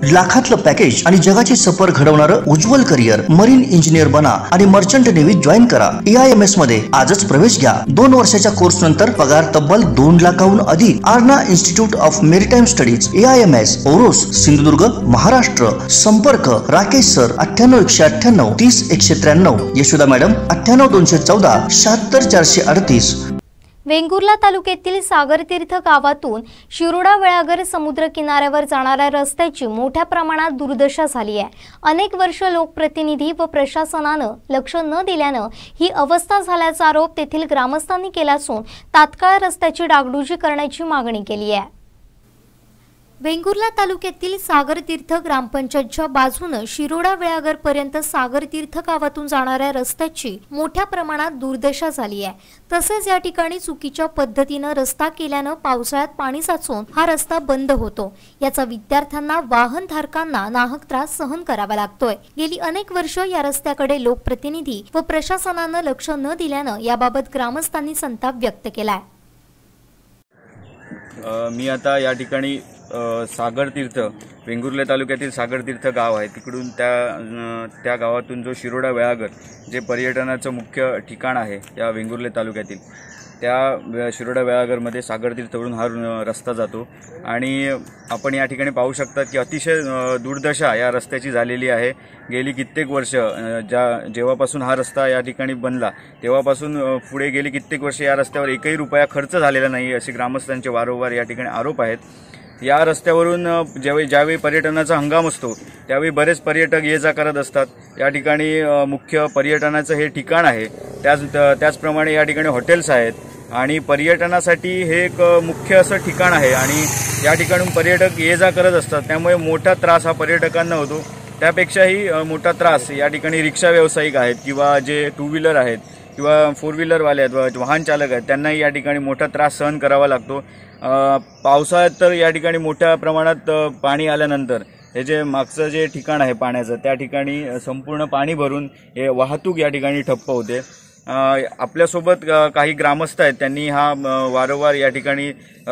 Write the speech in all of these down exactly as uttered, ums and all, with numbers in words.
लाखातलं package आणि जगाची सफर घडवणारं उज्ज्वल करिअर. मरीन इंजिनियर बना आणि मर्चंट नेव्ही जॉईन करा. ए आय एम एस मध्ये आजच प्रवेश घ्या. दोन वर्षाच्या कोर्स नंतर पगार तब्बल दोन लाखाहून अधिक. आर्ना institute of maritime studies, A I M S, Oros, Sindhudurg, Maharashtra. संपर्क राकेश सर अठ्ठ्याण्णव एकशे अठ्ठ्याण्णव तीस एकशे त्र्याण्णव. यशोदा मॅडम अठ्ठ्याण्णव दोनशे चौदा शहात्तर चारशे अडतीस. वेंगुर्ला तालुक्यातील सागरतीर्थ गावातून शिरोडा वेळागर समुद्र किनाऱ्यावर जाणाऱ्या रस्त्याची मोठ्या प्रमाणात दुर्दशा झाली आहे. अनेक वर्ष लोकप्रतिनिधी व प्रशासनानं लक्ष न दिल्यानं ही अवस्था झाल्याचा आरोप तेथील ग्रामस्थांनी केला असून तात्काळ रस्त्याची डागडुजी करण्याची मागणी केली आहे. वेंगुर्ला तालुक्यातील सागरतीर्थ ग्रामपंचायतच्या बाजूने शिरोडा वेळागर पर्यंत सागरतीर्थ गावातून जाणाऱ्या रस्त्याची मोठ्या प्रमाणात दुर्दशा झाली आहे. तसेच या ठिकाणी चुकीच्या पद्धतीने रस्ता केल्याने पावसाळ्यात पाणी साचून हा रस्ता बंद होतो. याचा विद्यार्थ्यांना वाहनधारकांना नाहक त्रास सहन करावा लागतोय. गेली अनेक वर्ष या रस्त्याकडे लोकप्रतिनिधी व प्रशासनाने लक्ष न दिल्याने याबाबत ग्रामस्थांनी संताप व्यक्त केलाय. मी आता या ठिकाणी सागरतीर्थ वेंगुर्ले तालुक्यातील सागरतीर्थ गाव आहे, तिकडून त्या त्या गावातून जो शिरोडा वेळागर जे पर्यटनाचं मुख्य ठिकाण आहे या वेंगुर्ले तालुक्यातील, त्या शिरोडा वेळागरमध्ये सागरतीर्थवरून हा रस्ता जातो. आणि आपण या ठिकाणी पाहू शकतात की अतिशय दुर्दशा या रस्त्याची झालेली आहे. गेली कित्येक वर्ष ज्या जेव्हापासून हा रस्ता या ठिकाणी बनला तेव्हापासून पुढे गेली कित्येक वर्ष या रस्त्यावर एकही रुपया खर्च झालेला नाही असे ग्रामस्थांचे वारंवार या ठिकाणी आरोप आहेत. या रस्त्यावरून ज्यावेळी ज्यावेळी पर्यटनाचा हंगाम असतो त्यावेळी बरेच पर्यटक ये जा करत असतात. या ठिकाणी मुख्य पर्यटनाचं हे ठिकाण आहे. त्याच त्याचप्रमाणे या ठिकाणी हॉटेल्स आहेत आणि पर्यटनासाठी हे एक मुख्य असं ठिकाण आहे आणि या ठिकाणून पर्यटक ये जा करत असतात. त्यामुळे मोठा त्रास हा पर्यटकांना होतो. त्यापेक्षाही मोठा त्रास या ठिकाणी रिक्षा व्यावसायिक आहेत किंवा जे टू व्हीलर आहेत किंवा फोर व्हीलरवाले आहेत, वाहन चालक आहेत, त्यांनाही या ठिकाणी मोठा त्रास सहन करावा लागतो. पावसाळ्यात तर या ठिकाणी मोठ्या प्रमाणात पाणी आल्यानंतर हे जे मागचं जे ठिकाण आहे पाण्याचं त्या ठिकाणी संपूर्ण पाणी भरून हे वाहतूक या ठिकाणी ठप्प होते. आपल्यासोबत काही ग्रामस्थ आहेत, त्यांनी हा वारंवार या ठिकाणी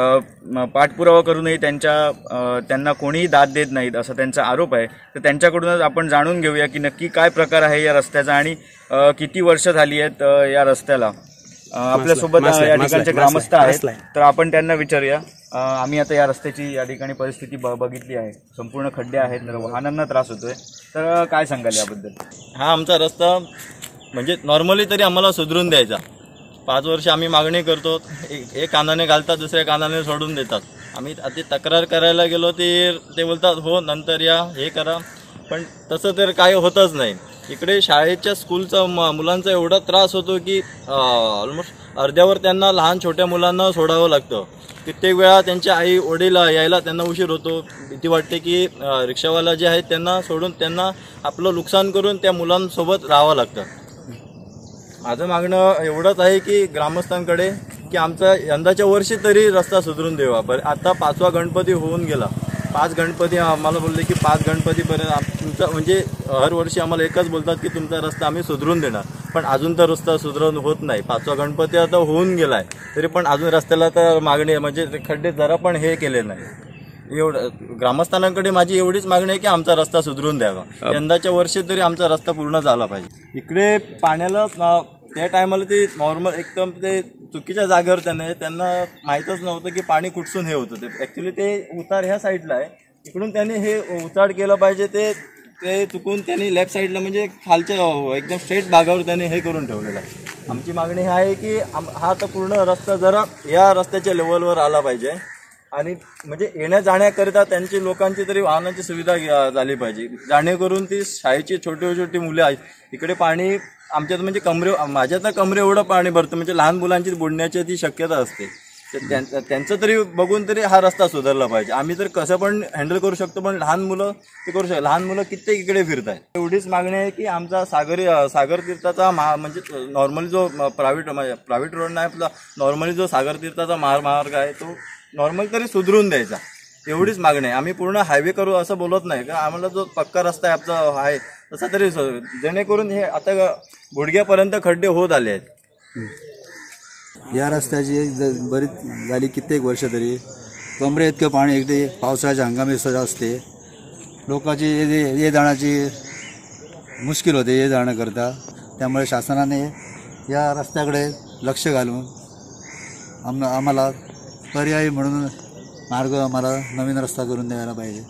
पाठपुरावा करूनही त्यांच्या त्यांना कोणीही दाद देत नाहीत असा त्यांचा आरोप आहे. तर त्यांच्याकडूनच आपण जाणून घेऊया की नक्की काय प्रकार आहे या रस्त्याचा आणि किती वर्ष झाली आहेत या रस्त्याला. आपल्यासोबत या ठिकाणचे ग्रामस्थ आहेत, तर आपण त्यांना विचारूया. आम्ही आता या रस्त्याची या ठिकाणी परिस्थिती बघितली आहे. संपूर्ण खड्डे आहेत, वाहनांना त्रास होतोय. तर काय सांगाल याबद्दल? हा आमचा रस्ता म्हणजे नॉर्मली तरी आम्हाला सुधरून द्यायचा. पाच वर्ष आम्ही मागणी करतो, एक कानाने घालतात दुसऱ्या कानाने सोडून देतात. आम्ही आता तक्रार करायला गेलो ते ते बोलतात हो नंतर या हे करा, पण तसं तर काही होतच नाही. इकडे शाळेच्या स्कूलचा मुलांचा एवढा त्रास होतो की ऑलमोस्ट अर्ध्यावर त्यांना लहान छोट्या मुलांना सोडावं लागतं. कित्येक वेळा त्यांच्या आई वडील यायला त्यांना उशीर होतो. भीती वाटते की रिक्षावाला जे आहेत त्यांना सोडून त्यांना आपलं नुकसान करून त्या मुलांसोबत राहावं लागतं. माझं मागणं एवढंच आहे की ग्रामस्थांकडे की आमचा यंदाच्या वर्षी तरी रस्ता सुधरून द्यावा. बरं आता पाचवा गणपती होऊन गेला, पाच गणपती आम्हाला बोलले की पाच गणपतीपर्यंत तुमचा म्हणजे हर वर्षी आम्हाला एकच बोलतात की तुमचा रस्ता आम्ही सुधरून देणार, पण अजून तर रस्ता सुधरून होत नाही. पाचवा गणपती आता होऊन गेला आहे तरी पण अजून रस्त्याला तर मागणी म्हणजे खड्डे जरा पण हे केले नाही. एवढं ग्रामस्थांकडे माझी एवढीच मागणी आहे की आमचा रस्ता सुधरून द्यावा. यंदाच्या वर्षी तरी आमचा रस्ता पूर्ण झाला पाहिजे. इकडे पाण्याला त्या टायमाला ते नॉर्मल एकदम ते चुकीच्या जागेवर त्यांना त्यांना माहीतच नव्हतं की पाणी कुठसून हे होतं. ते ॲक्च्युली ते उतार ह्या साईडला आहे, इकडून त्यांनी हे उतार केलं पाहिजे. ते ते चुकून त्यांनी लेफ्ट साईडला म्हणजे खालच्या एकदम स्ट्रेट भागावर त्यांनी हे करून ठेवलेलं आहे. आमची मागणी ही आहे की हा तर पूर्ण रस्ता जरा या रस्त्याच्या लेवलवर आला पाहिजे आणि म्हणजे येण्या जाण्याकरिता त्यांची लोकांची तरी वाहनाची सुविधा झाली पाहिजे, जेणेकरून ती शाळेची छोटी छोटी मुले आहेत. इकडे पाणी आमच्यात म्हणजे कमरे माझ्या तर कमरे एवढं पाणी भरतं, म्हणजे लहान मुलांची बुडण्याची ती शक्यता असते. तर त्यांचं तरी बघून तरी हा रस्ता सुधारला पाहिजे. आम्ही तर कसं पण हँडल करू शकतो, पण लहान मुलं ते करू शकतो. लहान मुलं कित्येक इकडे फिरत आहेत. एवढीच मागणी आहे की आमचा सागरी सागरतीर्थाचा मा म्हणजे नॉर्मली जो प्रायव्हेट प्रायव्हेट रोड नाही आपला नॉर्मली जो सागरतीर्थाचा महामार्ग आहे तो नॉर्मल तरी सुधरून द्यायचा, एवढीच मागणी आहे. आम्ही पूर्ण हायवे करू असं बोलत नाही, कारण आम्हाला जो पक्का रस्ता आहे आमचा आहे तसा तरी जेणेकरून हे आता गुडघ्यापर्यंत खड्डे होत आले आहेत. या रस्त्याची बरीच झाली कित्येक वर्ष तरी कमरे इतकं पाणी इकडे पावसाळ्याच्या हंगामी सुद्धा असते. लोकांची ये ये जाण्याची मुश्किल होते ये जाणं करता. त्यामुळे शासनाने या रस्त्याकडे लक्ष घालून आम आम्हाला पर्यायी म्हणून मार्ग आम्हाला नवीन रस्ता करून द्यायला पाहिजे.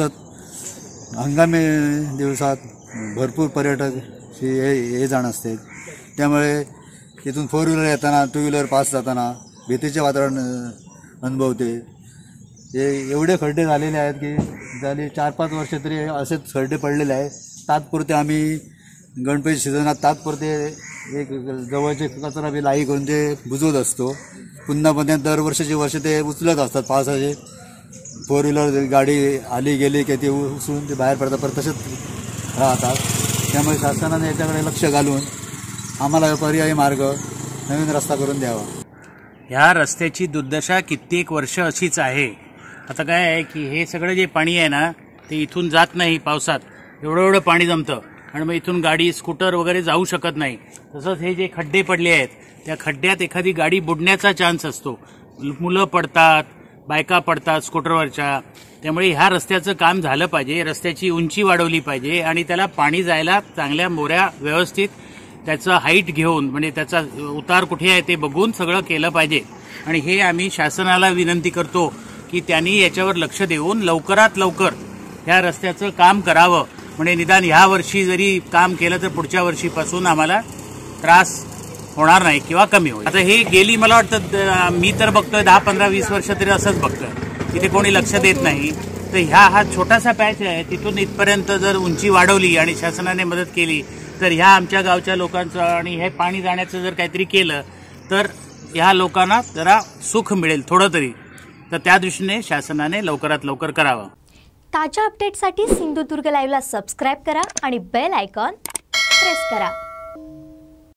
तसंच हंगामी दिवसात भरपूर पर्यटक हे ये जाण असते. त्यामुळे इथून फोर व्हीलर येताना टू व्हीलर पास जाताना भीतीचे वातावरण अनुभवते. हे एवढे खड्डे झालेले आहेत की झाली चार पाच वर्ष तरी असेच खड्डे पडलेले आहेत. तात्पुरते आम्ही गणपती सीझनात तात्पुरते एक जवळचे कचरा बी लाई करून ते बुजवत असतो. पुन्हा पुन्हा दरवर्षाची वर्ष ते उचलत असतात. पावसाचे फोर व्हीलर गाडी आली गेली की ते उचलून ते बाहेर पडतात परत तसेच राहतात. त्यामुळे शासनाने याच्याकडे लक्ष घालून आम्हाला पर्यायी मार्ग नवीन रस्ता करून द्यावा. ह्या रस्त्याची दुर्दशा कित्येक वर्ष अशीच आहे. आता काय आहे की हे सगळं जे पाणी आहे ना ते इथून जात नाही. पावसात एवढं एवढं पाणी जमतं आणि मग इथून गाडी स्कूटर वगैरे जाऊ शकत नाही. तसंच हे जे खड्डे पडले आहेत त्या खड्ड्यात एखादी गाडी बुडण्याचा चान्स असतो. मुलं पडतात, बायका पडतात स्कूटरवरच्या. त्यामुळे ह्या रस्त्याचं काम झालं पाहिजे. रस्त्याची उंची वाढवली पाहिजे आणि त्याला पाणी जायला चांगल्या मोऱ्या व्यवस्थित त्याचं हाईट घेऊन म्हणजे त्याचा उतार कुठे आहे ते बघून सगळं केलं पाहिजे. आणि हे आम्ही शासनाला विनंती करतो की त्यांनी याच्यावर लक्ष देऊन लवकरात लवकर ह्या रस्त्याचं काम करावं. म्हणजे निदान ह्या वर्षी जरी काम केलं तर पुढच्या वर्षीपासून आम्हाला त्रास होणार नाही किंवा कमी होईल. आता हे गेली मला वाटतं मी तर बघतोय दहा पंधरा वीस वर्ष तरी असंच बघतोय. तिथे कोणी लक्ष देत नाही. तर ह्या हा छोटासा पॅच आहे तिथून इथपर्यंत जर उंची वाढवली आणि शासनाने मदत केली तर ह्या आमच्या गावच्या लोकांचं आणि हे पाणी जाण्याचं जर काहीतरी केलं तर ह्या लोकांना जरा सुख मिळेल थोडं तरी. तर त्या दृष्टीने शासनाने लवकरात लवकर करावं. ताज्या अपडेटसाठी सिंधुदुर्ग लाईव्हला सबस्क्राईब करा आणि बेल आयकॉन प्रेस करा.